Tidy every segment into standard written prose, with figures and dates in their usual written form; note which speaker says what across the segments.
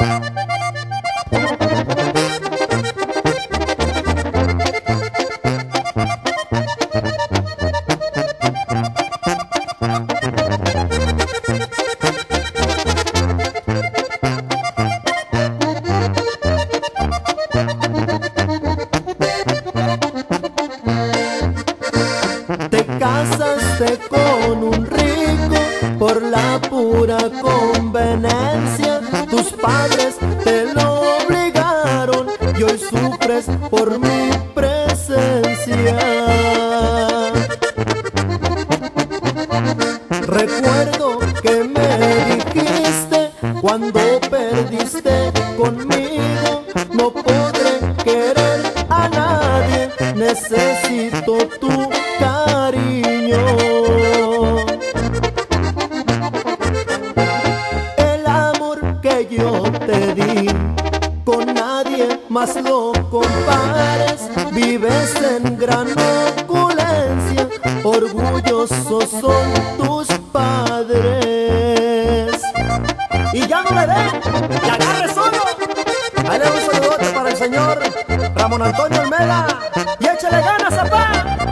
Speaker 1: Casaste con un rico por la pura conveniencia. Tus padres te lo obligaron y hoy sufres por mi presencia. Recuerdo que me dijiste cuando perdiste conmigo: no podré querer a nadie, necesito tu cariño. El amor que yo te di con nadie más lo compares. Vives en gran opulencia, orgullosos son tus padres. Y ya no le den, y agarre solo. Ahí le doy un saludote para el señor Ramón Antonio Almeda. Y échale ganas, papá.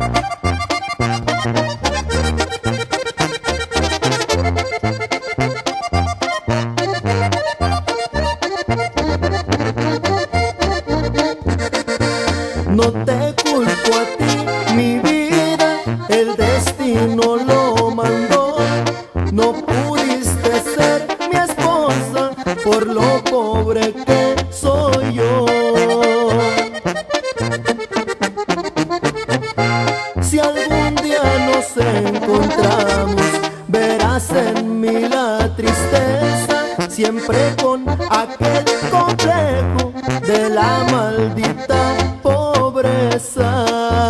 Speaker 1: No te culpo a ti, mi vida, el destino lo mandó. No pudiste ser mi esposa por lo pobre que soy yo. Si algún día nos encontramos, verás en mí la tristeza, siempre con aquel complejo de la maldita pobreza.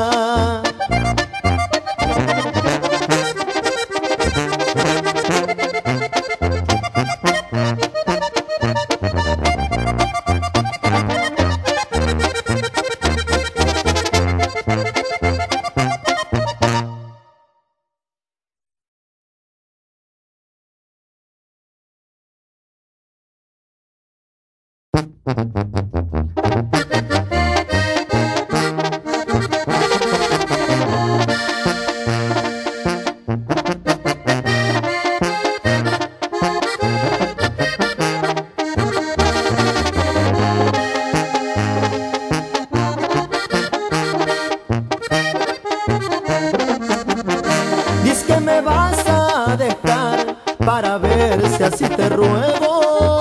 Speaker 1: Dices que me vas a dejar para ver si así te ruego.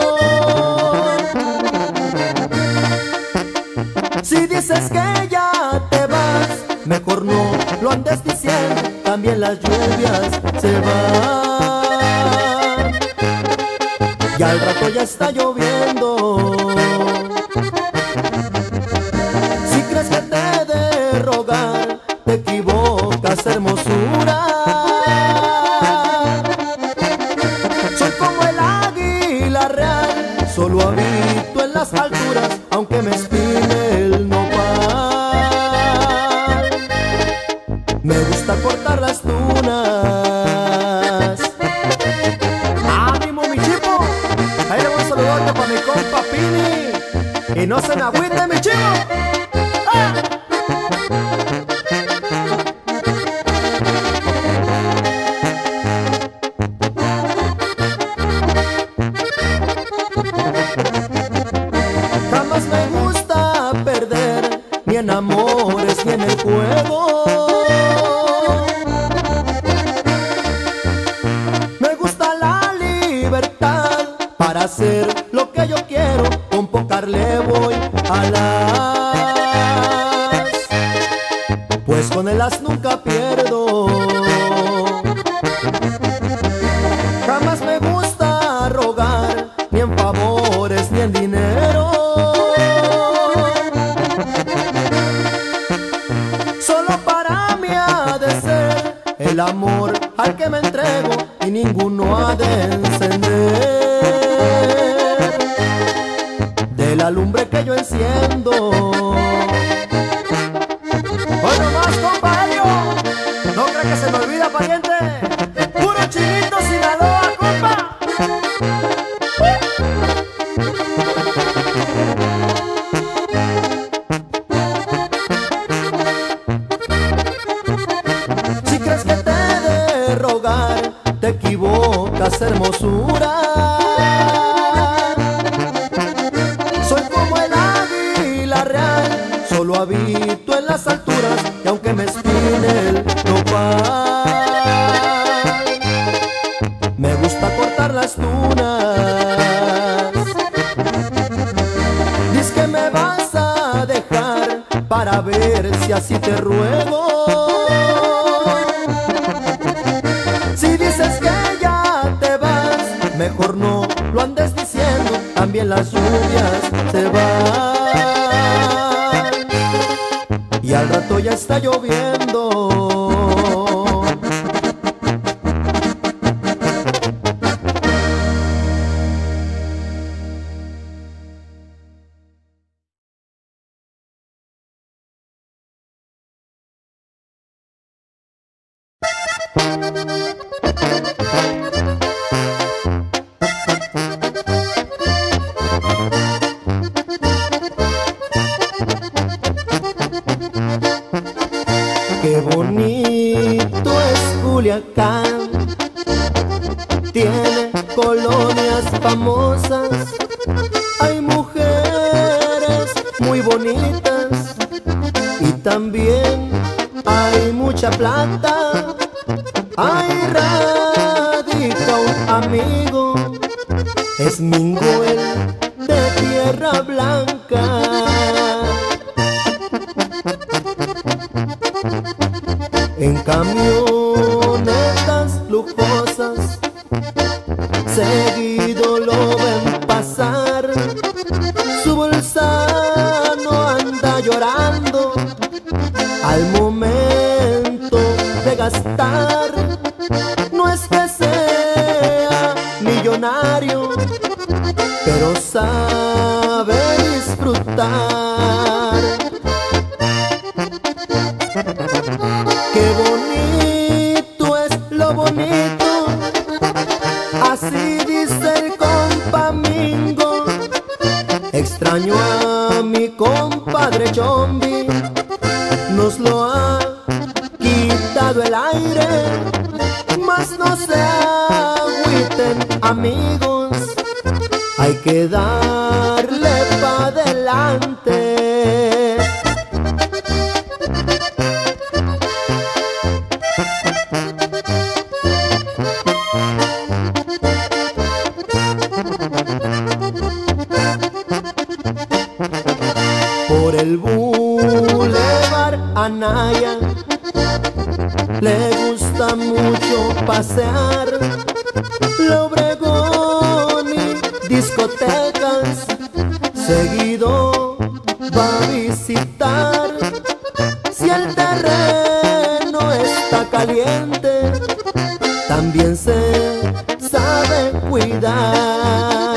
Speaker 1: Si dices que ya te vas, mejor no lo andes diciendo, también las lluvias se van. Y al rato ya está lloviendo. Si crees que te he de rogar, te equivocas, hermosura. Soy como el águila real, solo habito en las alturas, aunque me espine el nopal. Me gusta cortar las tunas. ¡Ánimo, mi chipo! Ahí le voy a saludarte para mi compa Pini. Y no se me agüite, mi chipo. ¡Ah! Jamás me gusta perder, ni en amores ni en el juego. Me gusta la libertad para hacer lo que yo quiero, con pocar le voy a las, pues con el as nunca pierdo. Jamás me gusta rogar, ni en favores ni en dinero. Solo para mí ha de ser el amor al que me entrego, y ninguno ha de encender de la lumbre que yo enciendo. Hoy nomás, compadre, no cree que se me olvida, pariente. Puro Chinito Sinaloa, compa. para ver si así te ruego. Si dices que ya te vas, mejor no lo andes diciendo, también las lluvias se van y al rato ya está lloviendo. Qué bonito es Culiacán, tiene colonias famosas, hay mujeres muy bonitas y también hay mucha plata. Ahí radica un amigo, es Minguel de Tierra Blanca. En camionetas lujosas seguido lo ven pasar, su bolsa no anda llorando al momento de gastar. No es que sea millonario, pero sabe disfrutar. Qué bonito es lo bonito, así dice el compa Mingo. Extraño a mi compadre Chombi, nos lo ha quitado el aire, mas no se agüiten amigos, hay que darle pa' adelante. Por el Boulevard Anaya le gusta mucho pasear, la Obregón y discotecas seguido va a visitar. Si el terreno está caliente, también se sabe cuidar.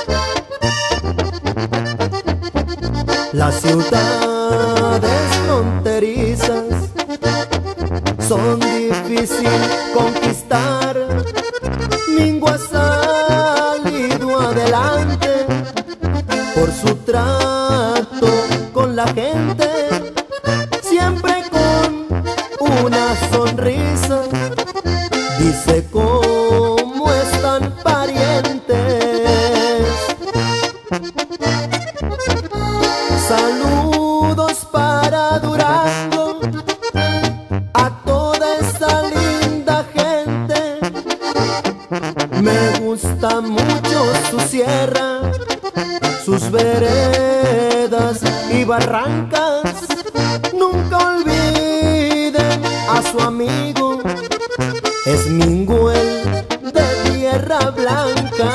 Speaker 1: Las ciudades fronterizas son difíciles conquistar. Mingo ha salido adelante por su trato con la gente, siempre con una sonrisa, dice cómo están parientes. Saludos para Durango, a toda esa linda gente. Me gusta mucho su sierra, sus veredas y barrancas. Nunca olviden a su amigo, es Minguel de Tierra Blanca.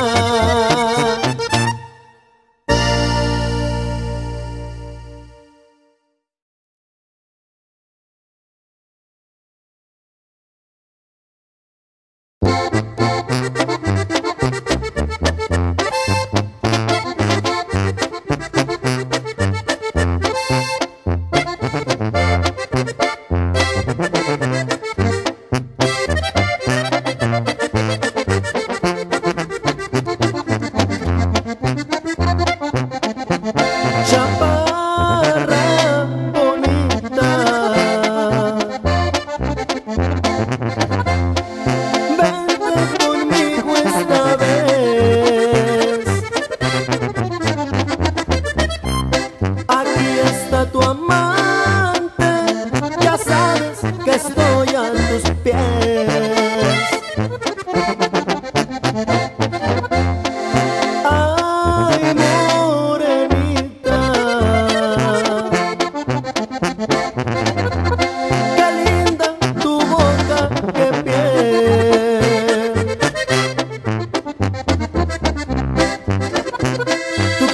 Speaker 1: Ay, morenita,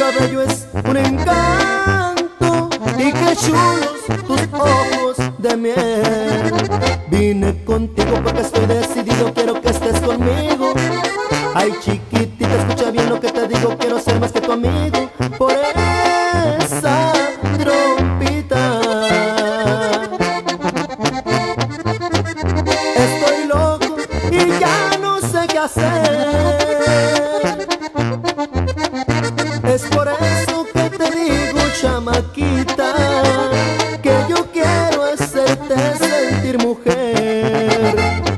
Speaker 1: cabello es un encanto y qué chulos tus ojos de miel. Vine contigo porque estoy decidido, quiero que estés conmigo. Ay, chiquitita, escucha bien lo que te digo, quiero ser más que tu amigo. Por esa trompita estoy loco y ya no sé qué hacer. Es por eso que te digo, chamaquita, que yo quiero hacerte sentir mujer.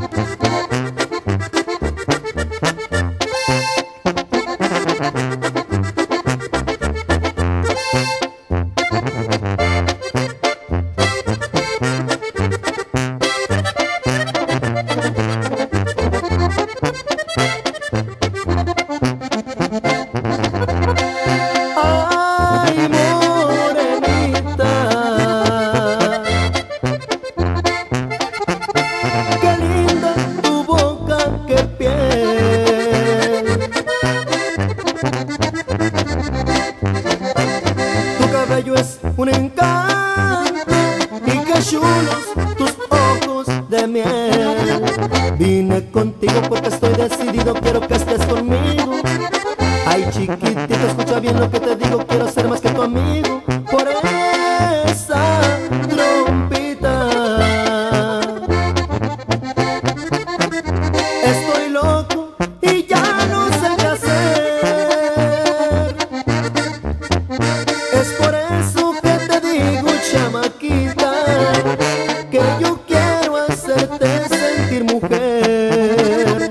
Speaker 1: Es un encanto y qué chulos tus ojos de miel. Vine contigo porque estoy decidido, quiero que estés conmigo. Ay, chiquitita, escucha bien lo que te digo, quiero ser más que tu amigo. Por esa trompita estoy loco y ya no sé qué hacer. Es por eso que te digo, chamaquita, que yo quiero hacerte sentir mujer.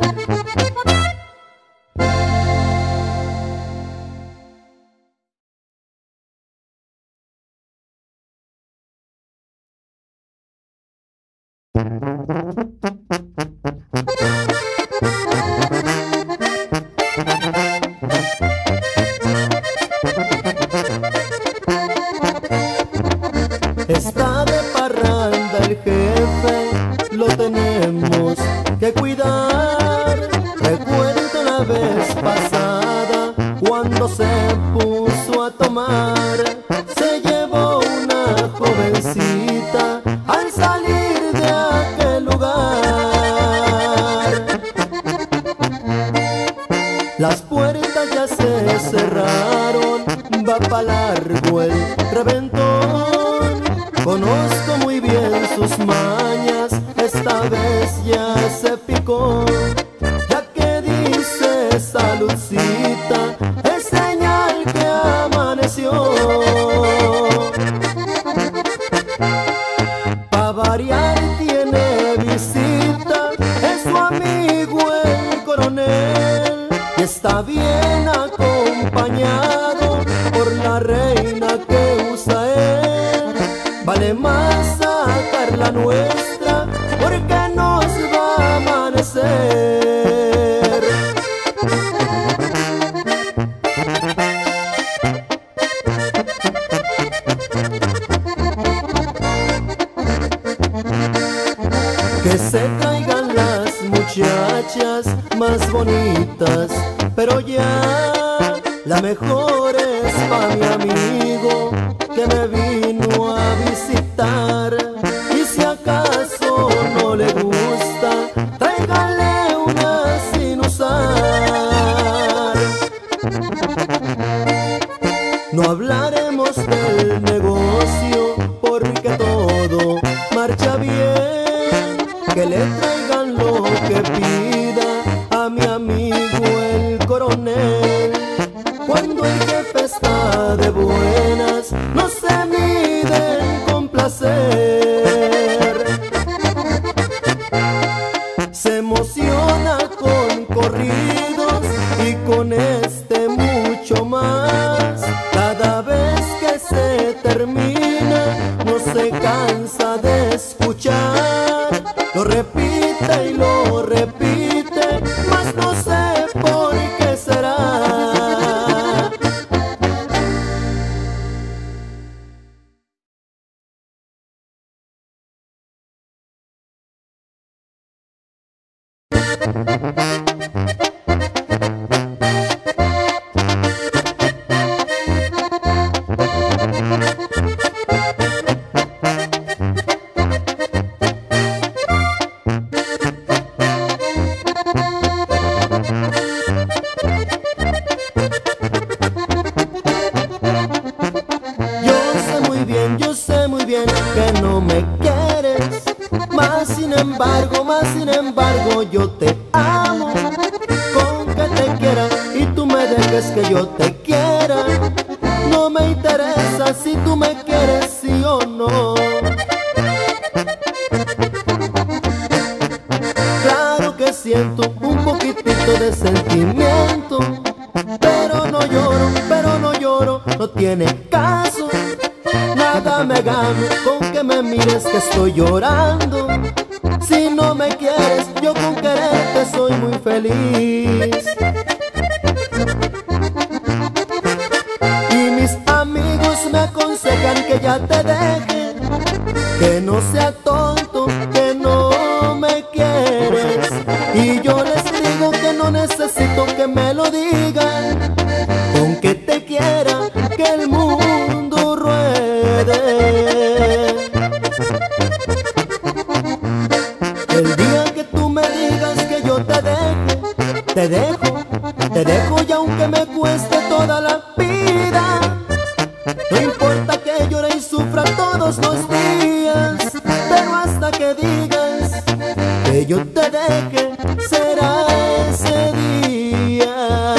Speaker 1: Está de parranda el jefe, lo tenemos que cuidar. Recuerdo la vez pasada cuando se puso a tomar. Se llevó una jovencita al salir de aquel lugar. Las puertas ya se cerraron, va pa' largo el reventón. Conozco muy bien sus mañas, esta vez ya se picó. Ya que dice saludcita, es señal que amaneció. Pa' variar tiene visita, es su amigo el coronel. Y está bien acompañado por la reina que usa él. Vale más sacar la nuestra porque nos va a amanecer. Que se traigan las muchachas más bonitas, pero ya la mejor es pa' mi amigo que me vino a visitar. Y si acaso no le gusta, tráigale una sin usar. No hablaremos del negocio porque todo marcha bien. Que le traigan lo que pida a mi amigo el coronel. Cuando el jefe está de buenas, no se miden con placer. Se emociona con corridos y con este mucho más. Cada vez que se termina, no se cansa de escuchar. Lo repite y lo repite, mas no sé por qué será. quiera. No me interesa si tú me quieres, sí o no. Claro que siento un poquitito de sentimiento, pero no lloro, no tiene caso. Nada me gano con que me mires que estoy llorando. Si no me quieres, yo con quererte soy muy feliz. Y mis amigos me aconsejan que ya te deje, que no sea tonto, que no me quieres. Y yo les digo que no necesito que me lo digan, con que te quiera, que el mundo ruede. El día que tú me digas que yo te dejo y aunque me cueste toda la vida. No importa que llore y sufra todos los días, pero hasta que digas que yo te deje, será ese día.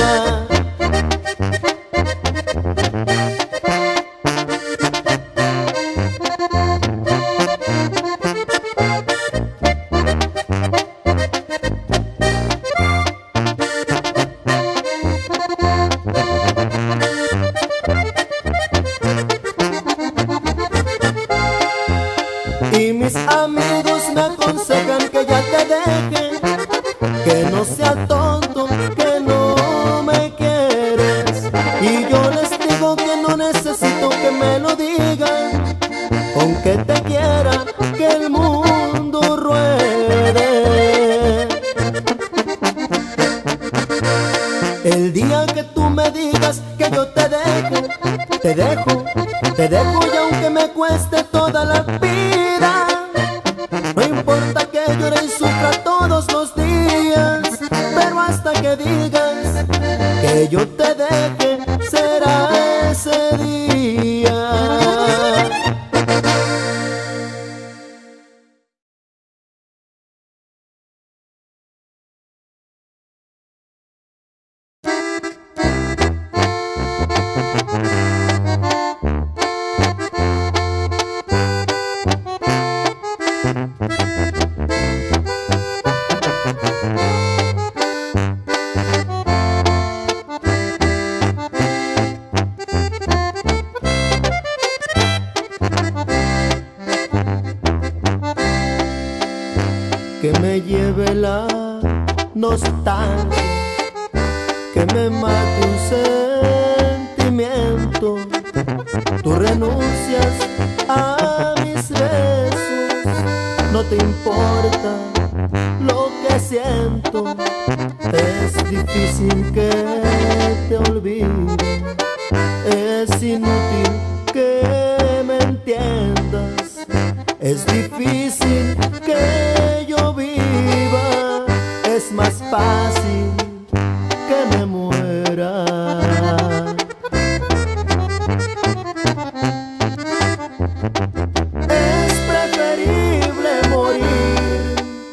Speaker 1: Y mis amigos me aconsejan que ya te deje, que no sea tonto, que no me quieres. Y yo les digo que no necesito que me lo digan, con que te quiera, que el mundo ruede. El día que tú me digas que yo te dejo y aunque me cueste toda la vida. No importa que llore y sufra todos los días, pero hasta que digas que yo te deje, será ese día. Que me lleve la nostalgia, que me mate un sentimiento. Tú renuncias a mis besos, no te importa lo que siento. Es difícil que te olvide, es inútil que me entiendas. Es difícil que yo viva, es más fácil que me muera. Es preferible morir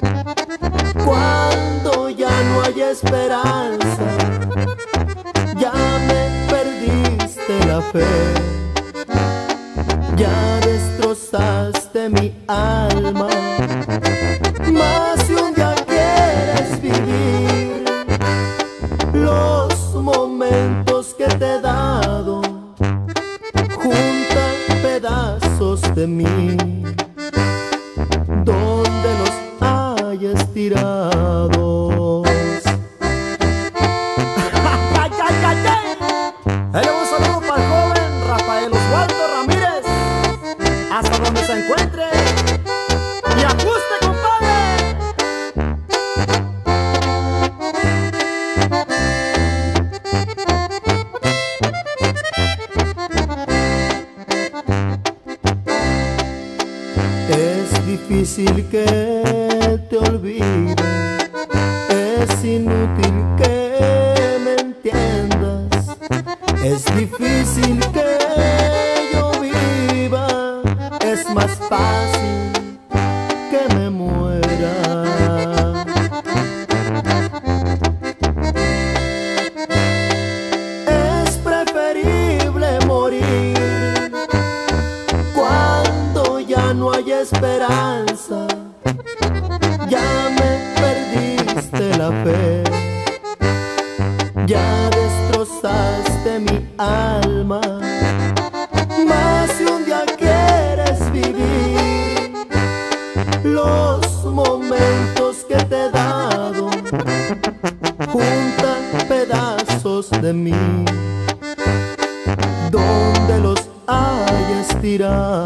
Speaker 1: cuando ya no hay esperanza. Ya me perdiste la fe, ya destrozaste mi alma. Mas si un día quieres vivir los momentos que te he dado, junta pedazos de mí donde los hayas tirados. Un saludo para el joven Rafael Osvaldo Ramírez, hasta donde se encuentre. ¡Y ajuste, compadre! Es difícil que te olvide, es inútil que me entiendas. Es difícil que yo viva, es más fácil que me muera. Es preferible esperanza, ya me perdiste la fe, ya destrozaste mi alma. Mas si un día quieres vivir los momentos que te he dado, junta pedazos de mí donde los hayas tirado.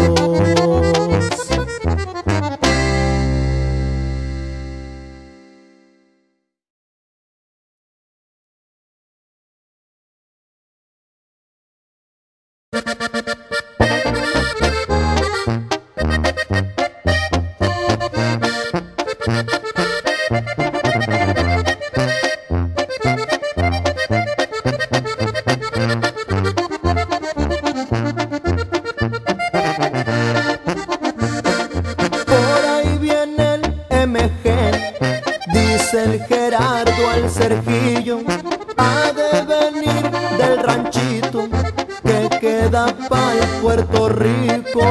Speaker 1: El Gerardo al Sergillo ha de venir del ranchito que queda pa'l Puerto Rico.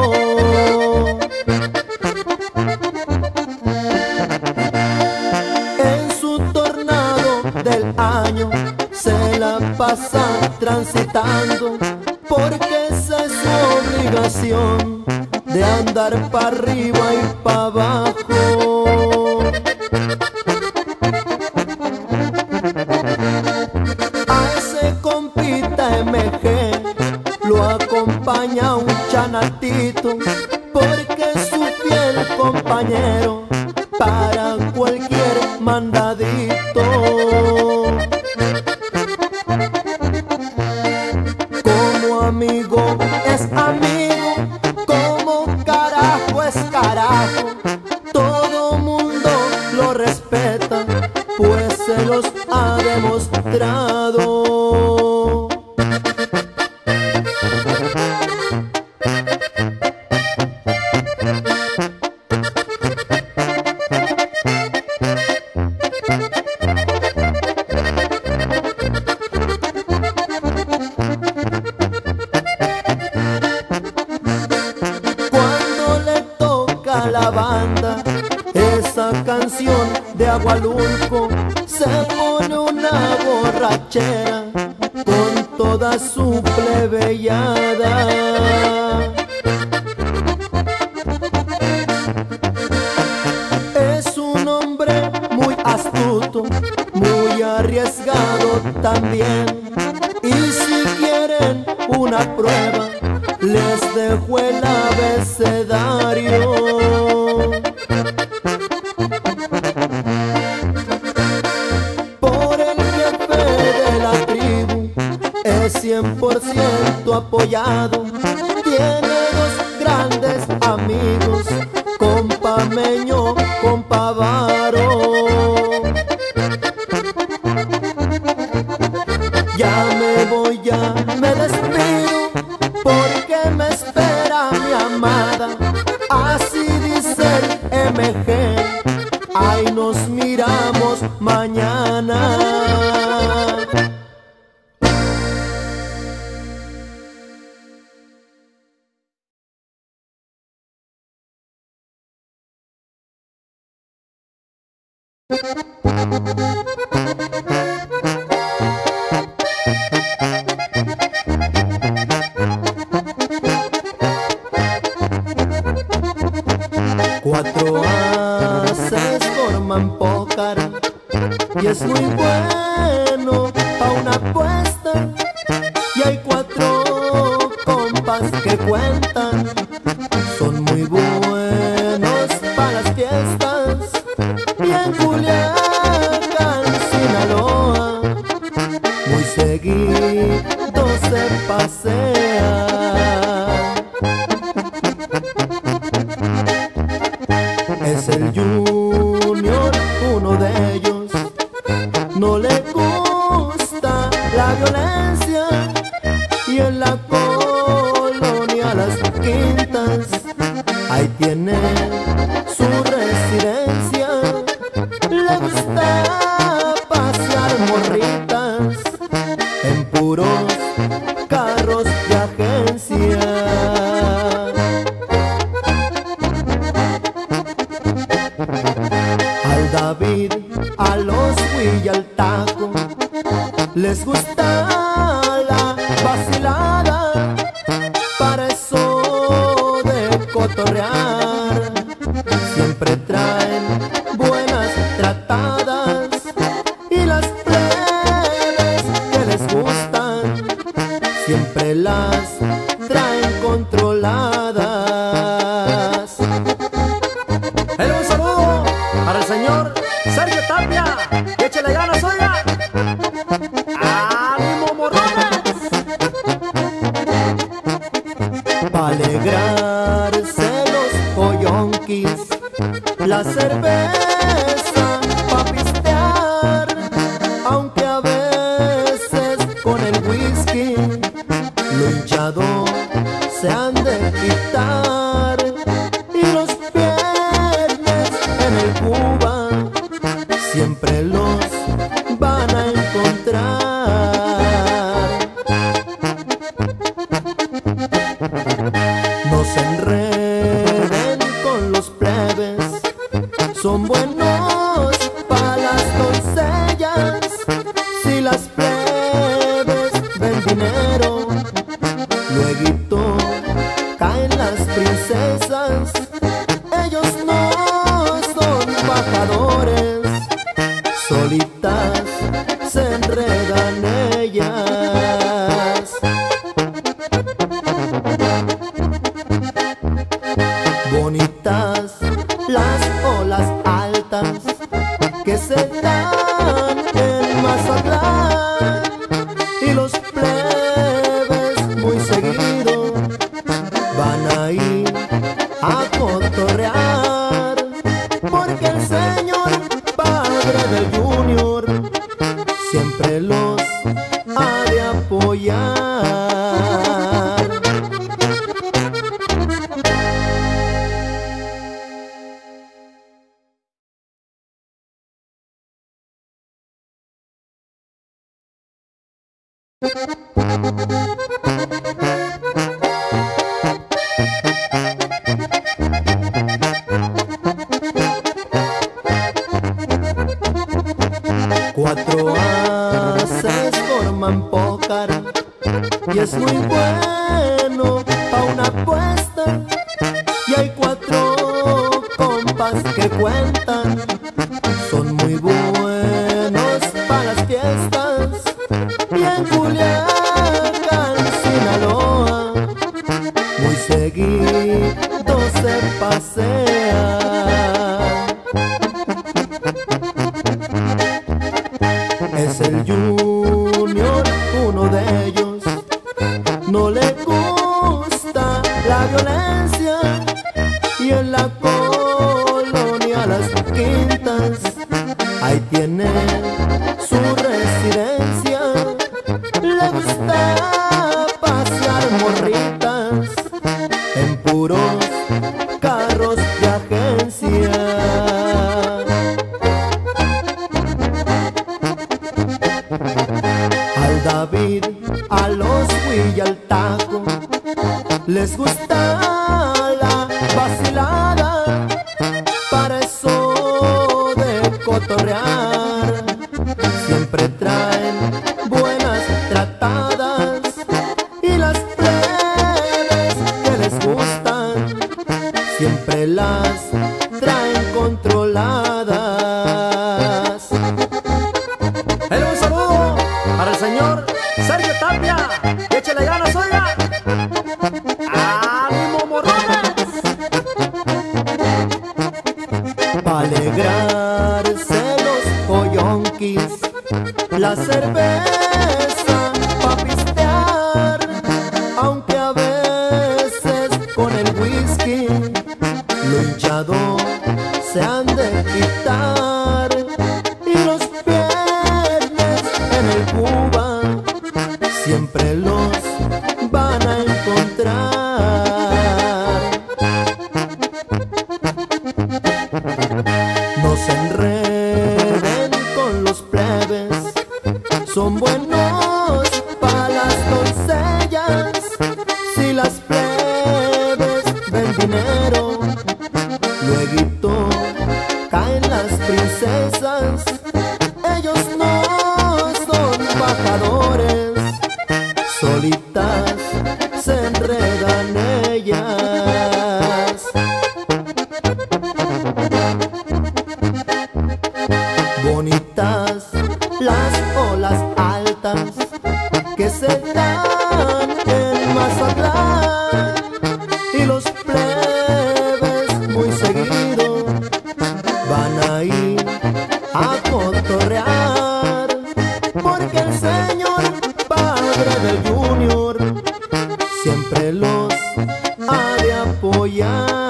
Speaker 1: En su tornado del año se la pasa transitando, porque esa es su obligación de andar pa' arriba y pa' abajo. MG lo acompaña un chanatito, porque es su fiel compañero para cualquier mandadito. Como amigo es amigo, como carajo es carajo. Todo mundo lo respeta, pues se los ha demostrado. La banda esa canción de Agualulco, se pone una borrachera con toda su plebeyada. Es un hombre muy astuto, muy arriesgado también, y si quieren una prueba les dejo el abecedario. Por el jefe de la tribu es 100% apoyado. Tiene dos grandes amigos, compa Meño, compa Varo. Ya me voy, ya me despido, porque me espera mi amada. Así dice el MG, ahí nos miramos mañana. Cuatro ases forman pócar y es muy bueno pa' una apuesta. Y hay cuatro compas que cuentan, son muy buenos pa' las fiestas. Y en Culiacán, Sinaloa, muy seguido se pasea. Es el Junior, uno de ellos, no le gusta la violencia, y en la colonia Las Quintas, ahí tiene su residencia. Le gusta pasear morritas en puros carros de agencia. les gusta la vacilada, para eso de cotorrear. Siempre traen buenas tratadas y las plebes que les gustan siempre las traen controladas. Un saludo para el señor Sergio Tapia, que échale ganas, oiga. ¡Ánimo, morrones! Pa' alegrarse los coyonquis, la cerveza pa' pistear, aunque a veces con el whisky lo hinchado se han de quitar. Y los viernes en el Cuba siempre los van a encontrar. No se enreden con los plebes, son buenos para las doncellas. Si las plebes ven dinero, lueguito caen las princesas. Ellos no son bajadores, solitas se enredan ellas. Bonitas las olas altas que se dan en Mazatlán, y los plebes muy seguido van ahí a cotorrear, porque el señor padre del Junior siempre los ha de apoyar. Cuatro ases forman pócar y es muy bueno pa' una apuesta. Y hay cuatro compas que cuentan, son muy buenos pa' las fiestas. Y en Culiacán, Sinaloa, muy seguido se pasea. Es el Junior, uno de ellos, no le gusta la violencia, y en la colonia Las Quintas ahí tiene su residencia. Le gusta pasear morritas en puros carros de agencia. Al David, a los Wii y al Taco les gusta la vacilada, para eso de cotorrear. Siempre traen buenas tratadas y las plebes que les gustan siempre las traen controladas. Un saludo para el señor Sergio Tapia, que échale ganas, oiga. ¡Ánimo, morrones! Pa' alegrarse los coyonquis, la cerveza pa' pistear, aunque a veces con el whisky lo hinchado horas se enredan ellas. Bonitas las olas altas que se dan en Mazatlán, y los plebes muy seguido van ahí a cotorrear, porque el señor padre del Junior siempre los ha de apoyar.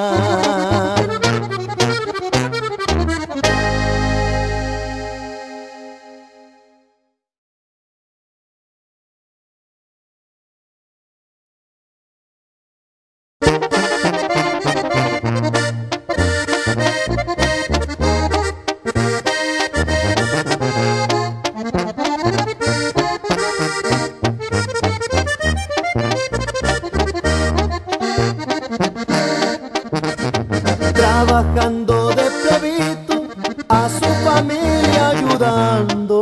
Speaker 1: Trabajando de plebito, a su familia ayudando.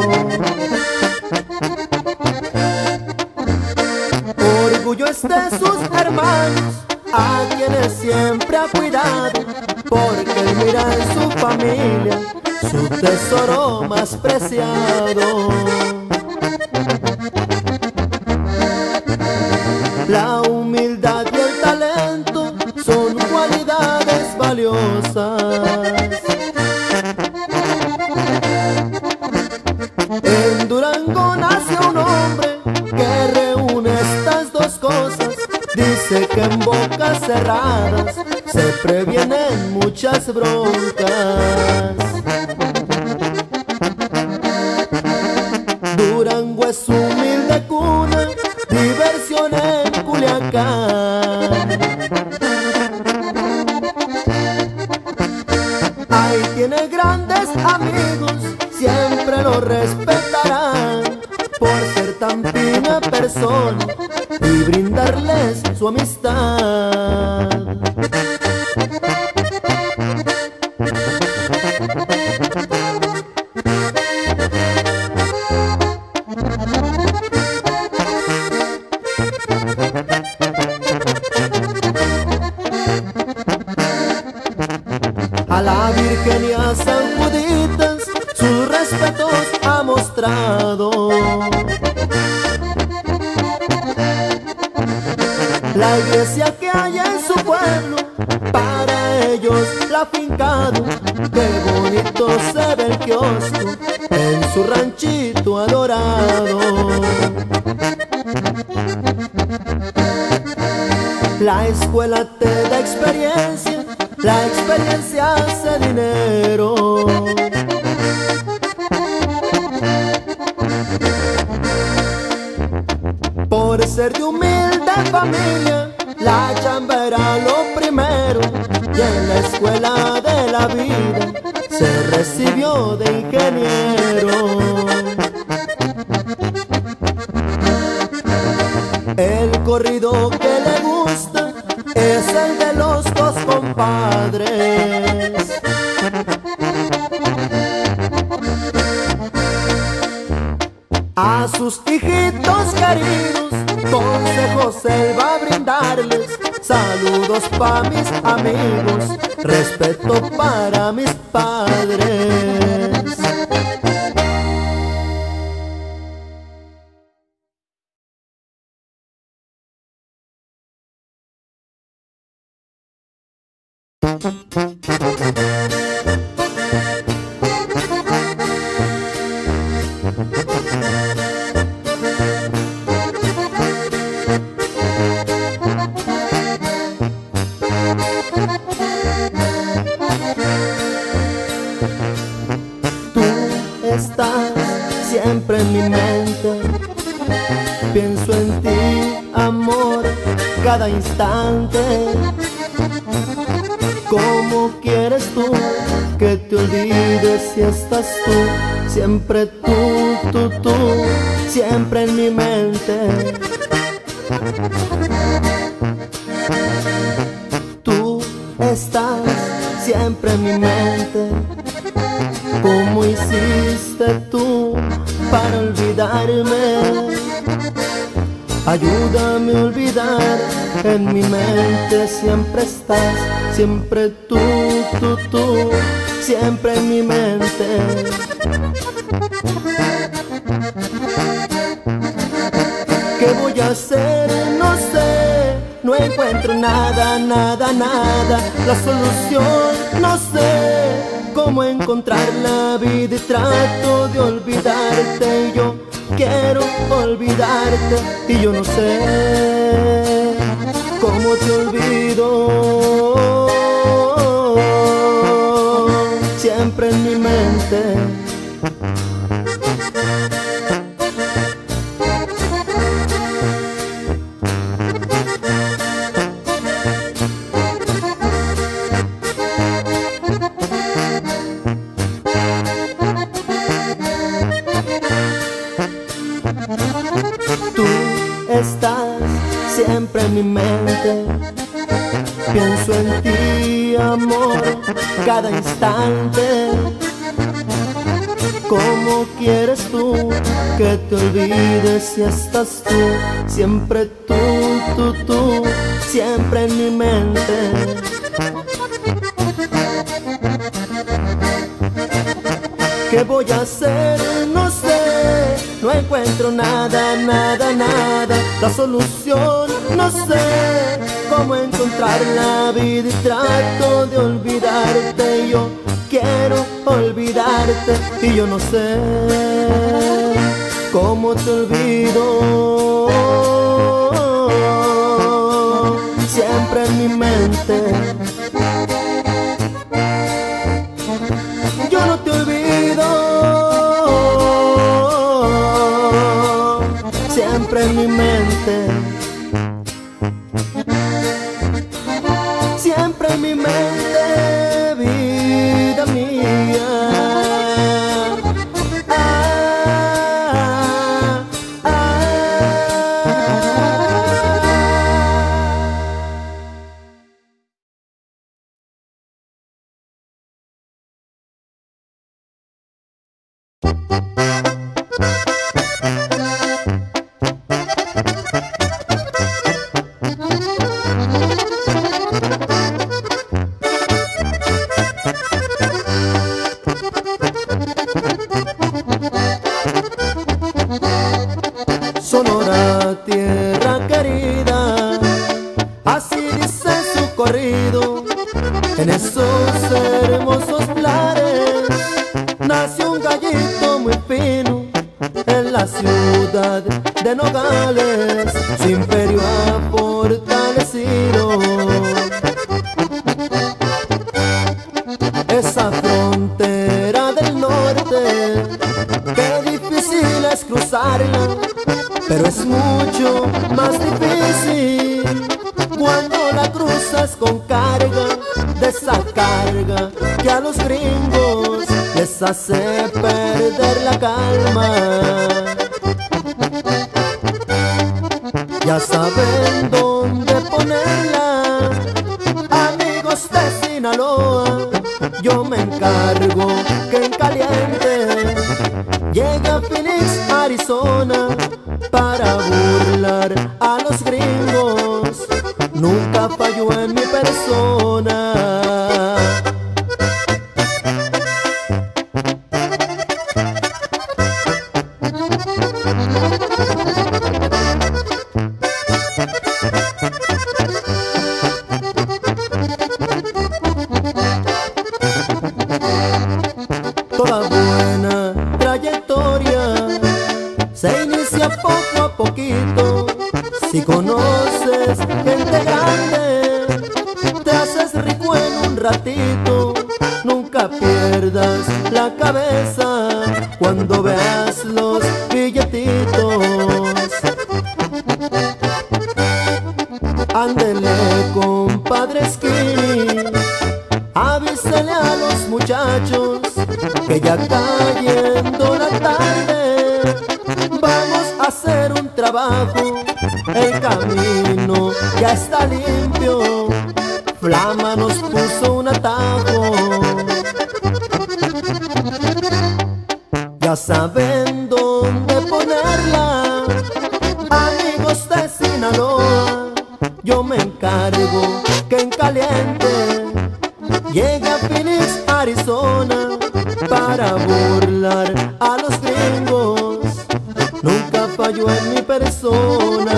Speaker 1: Orgullo es de sus hermanos, a quienes siempre ha cuidado, porque él mira en su familia su tesoro más preciado. La humildad y el talento son cualidades valiosas. En Durango nace un hombre que reúne estas dos cosas. Dice que en bocas cerradas se previenen muchas broncas. Durango es humilde cuna, diversión en Culiacán. Ahí tiene grandes amigos, siempre lo respetarán por ser tan fina persona y brindarles su amistad. A la Virgen y a San Juditas sus respetos ha mostrado. La iglesia que hay en su pueblo, para ellos la ha fincado. Qué bonito se ve el kiosco en su ranchito adorado. La escuela te da experiencia, la experiencia hace dinero. Por ser de humilde familia, la chamba era lo primero, y en la escuela de la vida se recibió de ingeniero. El corrido que le gusta es el de los dos compadres. A sus hijitos queridos consejos él va a brindarles. Saludos pa' mis amigos, respeto para mis padres. Estás siempre en mi mente, pienso en ti, amor, cada instante. ¿Cómo quieres tú que te olvides si estás tú? Siempre tú, siempre en mi mente. Tú estás siempre en mi mente. ¿Cómo hiciste tú para olvidarme? ayúdame a olvidar. En mi mente siempre estás, siempre tú, siempre en mi mente. ¿Qué voy a hacer? No sé, no encuentro nada, nada, nada. La solución, no sé cómo encontrar la vida y trato de olvidarte. Yo quiero olvidarte y yo no sé cómo te olvido. Siempre en mi mente. Tú estás siempre en mi mente. Pienso en ti, amor, cada instante. ¿Cómo quieres tú que te olvides si estás tú? Siempre tú, siempre en mi mente. ¿Qué voy a hacer? No sé, no encuentro nada, nada, nada. La solución, no sé cómo encontrar la vida y trato de olvidarte. Yo quiero olvidarte y yo no sé cómo te olvido. Siempre en mi mente. Yo no te olvido. Siempre en mi mente. Siempre en mi mente, vida mía. Sonora, tierra querida, así dice su corrido. En esos hermosos lares nació un gallito muy fino. En la ciudad de Nogales su imperio ha fortalecido. Esa frontera del norte, qué difícil es cruzarla, pero es mucho más difícil cuando la cruzas con carga, de esa carga que a los gringos les hace perder la calma. Ya saben dónde ponerla, amigos de Sinaloa. Yo me encargo que en caliente llega a Phoenix, Arizona, para burlar a los gringos. Nunca falló en mi persona. Toda buena trayectoria se inicia poco a poquito. Si conoces gente grande, te haces rico en un ratito. Nunca pierdas la cabeza cuando veas los billetitos. Ándele, compadre Skinny, avísele a los muchachos que ya cayendo la tarde vamos a hacer un trabajo. El camino ya está limpio, Flama nos puso un atajo. Ya saben dónde ponerla, amigos de Sinaloa. Yo me encargo que en caliente llegue a Phoenix, Arizona, para burlar a los gringos. Nunca falló en mi persona.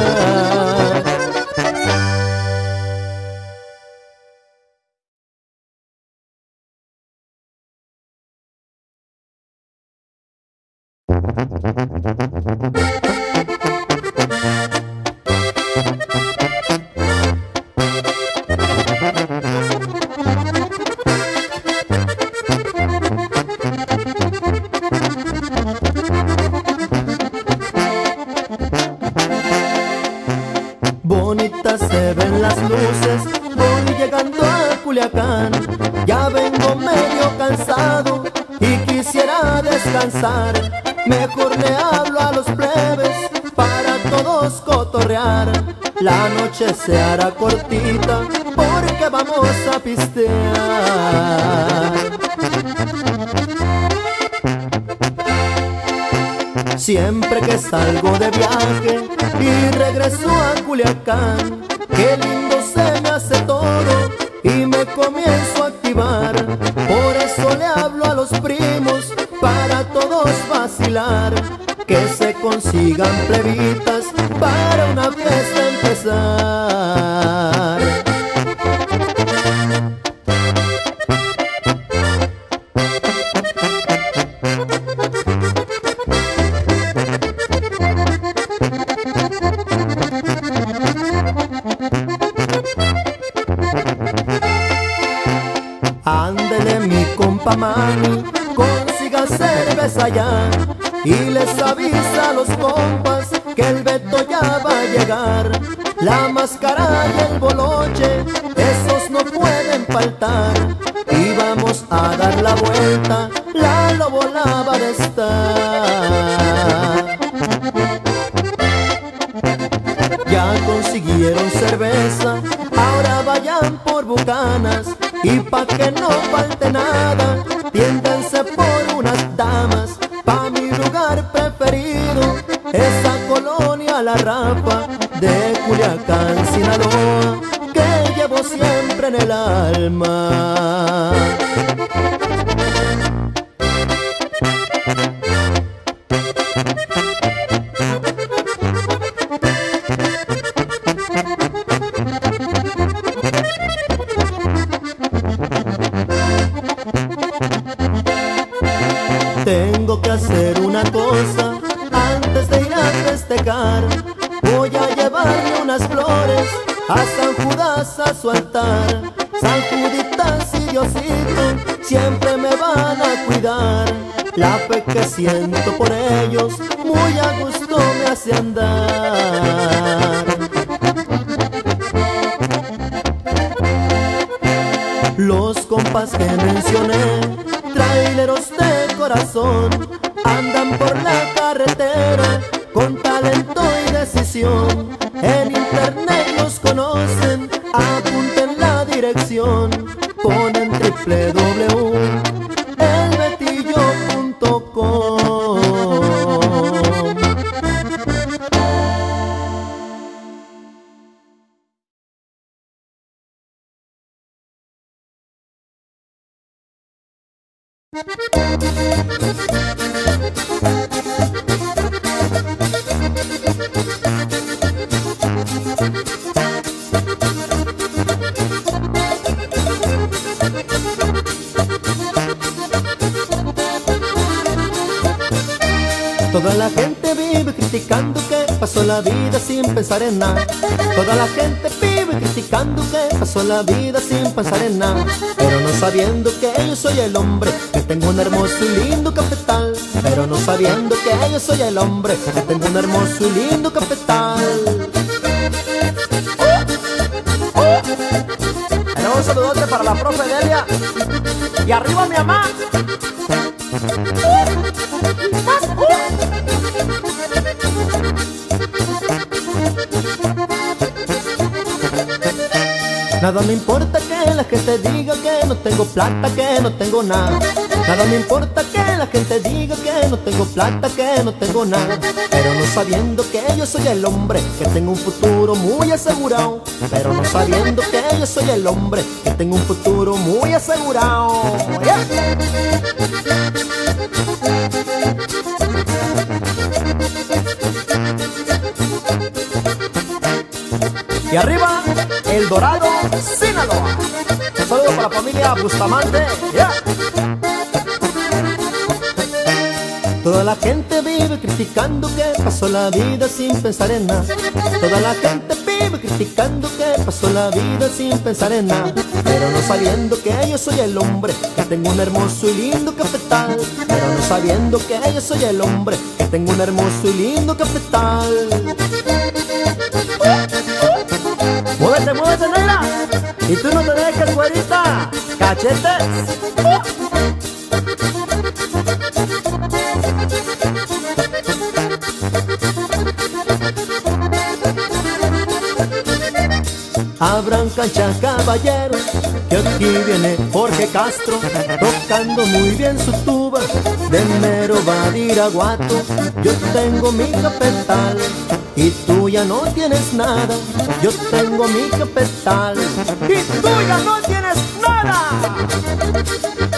Speaker 1: Bonitas se ven las luces, voy llegando a Culiacán. Ya vengo medio cansado y quisiera descansar. Mejor le hablo a los plebes para todos cotorrear. La noche se hará cortita porque vamos a pistear. Siempre que salgo de viaje y regreso a Culiacán, qué lindo se me hace todo y me comienzo a activar. Por eso le hablo a los primos para todos vacilar, que se consigan plebitas para una fiesta empezar. Ándele mi compa Manny, consiga cerveza ya y les avisa a los compas que el Beto ya va a llegar. La máscara y el boloche, esos no pueden faltar. Y vamos a dar la vuelta, la Lobo la va a estar. Ya consiguieron cerveza, ahora vayan por Bucanas. Y pa' que no falte nada, tiéndanse por unas damas. Pa' mi lugar preferido, esa colonia La Rapa de Culiacán, Sinaloa, que llevo siempre en el alma. Tengo que hacer una cosa antes de ir a festejar. Voy a llevarle unas flores a San Judas a su altar. San Juditas y Diosito siempre me van a cuidar. La fe que siento por ellos muy a gusto me hace andar. Los compas que mencioné, traileros de corazón, andan por la carretera con talento y decisión. En internet los conocen, apunten la dirección, ponen www.elbetillo.com. Toda la gente vive criticando que pasó la vida sin pensar en nada. Toda la gente vive criticando que pasó la vida sin pensar en nada. Pero no sabiendo que yo soy el hombre, que tengo un hermoso y lindo cafetal. Pero no sabiendo que yo soy el hombre, que tengo un hermoso y lindo cafetal. Un saludote para la profe Delia. Y arriba mi mamá. Nada me importa que la gente diga que no tengo plata, que no tengo nada. Nada me importa que la gente diga que no tengo plata, que no tengo nada. Pero no sabiendo que yo soy el hombre que tengo un futuro muy asegurado. Pero no sabiendo que yo soy el hombre que tengo un futuro muy asegurado. Yeah. Y arriba, El Dorado, Sinaloa. Un saludo para la familia Bustamante. Yeah. Toda la gente vive criticando que pasó la vida sin pensar en nada. Toda la gente vive criticando que pasó la vida sin pensar en nada. Pero no sabiendo que yo soy el hombre que tengo un hermoso y lindo cafetal. Pero no sabiendo que yo soy el hombre que tengo un hermoso y lindo cafetal. Muévete, muévete, negra. Y tú no te dejes, güerita. Cachetes. Abran cancha, caballeros, que aquí viene Jorge Castro, tocando muy bien su tuba, de mero Badiraguato. Yo tengo mi cafetal y tú ya no tienes nada. Yo tengo mi cafetal y tú ya no tienes nada.